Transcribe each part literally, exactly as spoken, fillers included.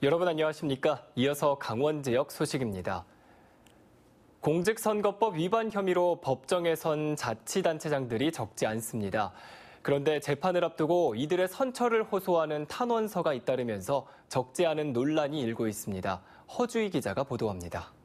여러분 안녕하십니까? 이어서 강원 지역 소식입니다. 공직선거법 위반 혐의로 법정에 선 자치단체장들이 적지 않습니다. 그런데 재판을 앞두고 이들의 선처를 호소하는 탄원서가 잇따르면서 적지 않은 논란이 일고 있습니다. 허주희 기자가 보도합니다.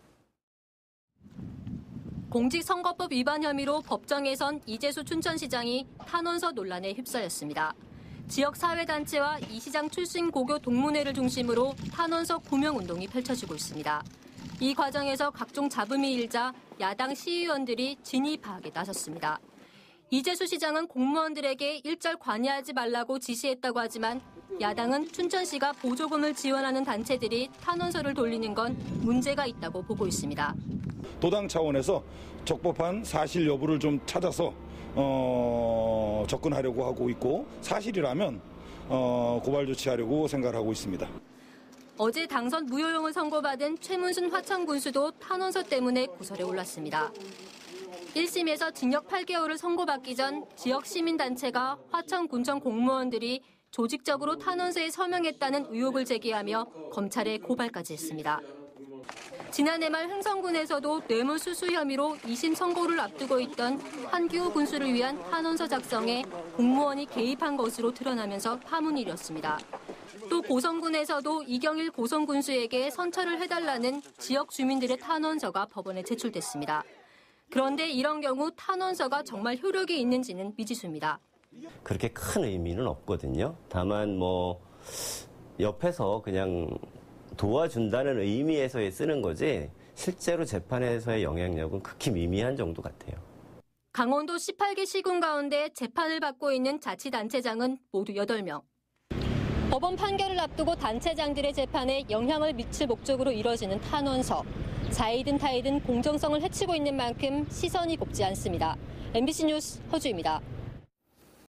공직선거법 위반 혐의로 법정에 선 이재수 춘천시장이 탄원서 논란에 휩싸였습니다. 지역 사회단체와 이 시장 출신 고교 동문회를 중심으로 탄원서 구명운동이 펼쳐지고 있습니다. 이 과정에서 각종 잡음이 일자 야당 시의원들이 진위 파악에 나섰습니다. 이재수 시장은 공무원들에게 일절 관여하지 말라고 지시했다고 하지만 야당은 춘천시가 보조금을 지원하는 단체들이 탄원서를 돌리는 건 문제가 있다고 보고 있습니다. 도당 차원에서 적법한 사실 여부를 좀 찾아서 어, 접근하려고 하고 있고 사실이라면 어, 고발 조치하려고 생각하고 있습니다. 어제 당선 무효용을 선고받은 최문순 화천군수도 탄원서 때문에 고설에 올랐습니다. 일 심에서 징역 팔 개월을 선고받기 전 지역 시민단체가 화천군청 공무원들이 조직적으로 탄원서에 서명했다는 의혹을 제기하며 검찰에 고발까지 했습니다. 지난해 말 흥성군에서도 뇌물수수 혐의로 이 심 선고를 앞두고 있던 한규호 군수를 위한 탄원서 작성에 공무원이 개입한 것으로 드러나면서 파문이 일었습니다. 또 고성군에서도 이경일 고성군수에게 선처를 해달라는 지역 주민들의 탄원서가 법원에 제출됐습니다. 그런데 이런 경우 탄원서가 정말 효력이 있는지는 미지수입니다. 그렇게 큰 의미는 없거든요. 다만 뭐 옆에서 그냥 도와준다는 의미에서의 쓰는 거지 실제로 재판에서의 영향력은 극히 미미한 정도 같아요. 강원도 십팔 개 시군 가운데 재판을 받고 있는 자치단체장은 모두 여덟 명. 법원 판결을 앞두고 단체장들의 재판에 영향을 미칠 목적으로 이뤄지는 탄원서. 자이든 타이든 공정성을 해치고 있는 만큼 시선이 곱지 않습니다. 엠비씨 뉴스 허주입니다.